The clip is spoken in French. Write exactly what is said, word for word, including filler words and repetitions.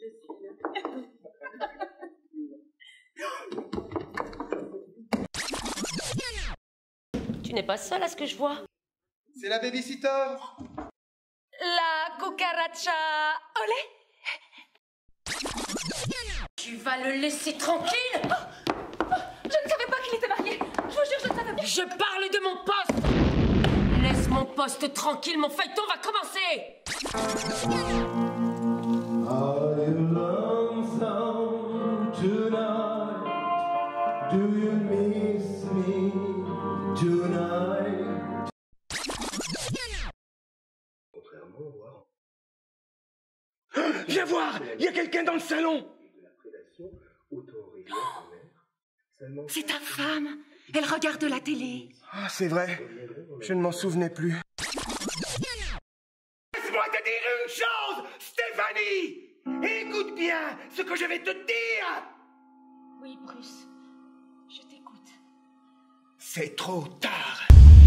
Tu n'es pas seule à ce que je vois. C'est la babysitter. La cucaracha. Olé. Tu vas le laisser tranquille. Oh, oh, je ne savais pas qu'il était marié. Je vous jure, je ne savais pas. Je parle de mon poste. Laisse mon poste tranquille, mon feuilleton va commencer. Are you lonesome tonight? Do you miss me tonight? Contrairement au voir. Viens voir, il y a quelqu'un dans le salon. De la prédation, autant réduire en mer. Seulement. C'est ta femme. Elle regarde la télé. Ah, c'est vrai. Je ne m'en souvenais plus. Laisse-moi te dire une chose, Stéphanie. Écoute bien ce que je vais te dire. Oui, Bruce. Je t'écoute. C'est trop tard.